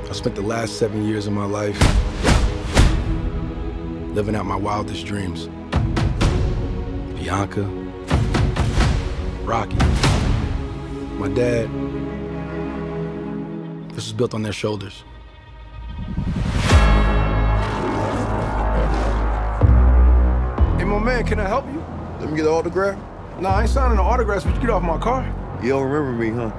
I spent the last 7 years of my life living out my wildest dreams. Bianca, Rocky, my dad. This was built on their shoulders. Hey, my man, can I help you? Let me get an autograph. Nah, I ain't signing no autographs, but you get off my car. You don't remember me, huh?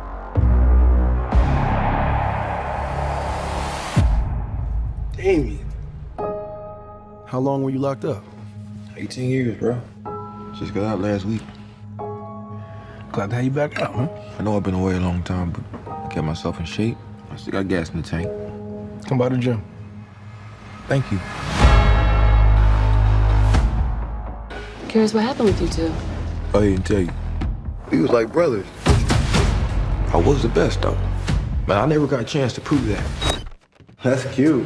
Damien. How long were you locked up? 18 years, bro. Just got out last week. Glad to have you back out, huh? I know I've been away a long time, but I kept myself in shape. I still got gas in the tank. Come by the gym. Thank you. Curious what happened with you two? I didn't tell you. We was like brothers. I was the best, though. But I never got a chance to prove that. That's cute.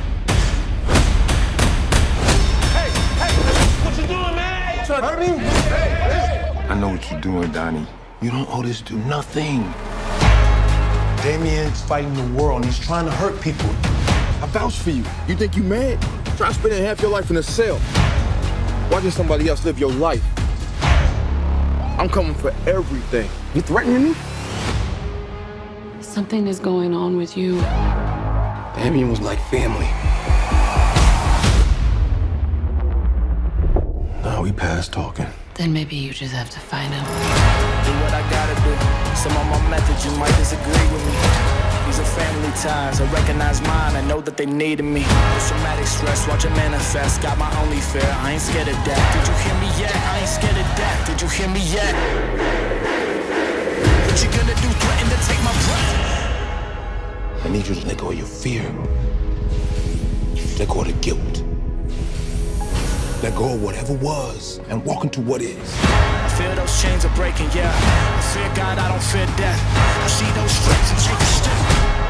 Hurt me? I know what you're doing, Donnie. You don't owe this dude nothing. Damien's fighting the world and he's trying to hurt people. I vouch for you. You think you mad? Try spending half your life in a cell. Watching somebody else live your life. I'm coming for everything. You threatening me? Something is going on with you. Damien was like family. Now we past talking. Then maybe you just have to find him. Do what I gotta do. Some of my methods you might disagree with me. These are family ties. I recognize mine. I know that they needed me. Post-traumatic stress, watch it manifest. Got my only fear. I ain't scared of that. Did you hear me yet? I ain't scared of that. Did you hear me yet? What you gonna do? Threaten to take my breath? I need you to let go of your fear. Let go of the guilt. Let go of whatever was and walk into what is. I feel those chains are breaking, yeah. I fear God, I don't fear death. I see those stripes and take a step.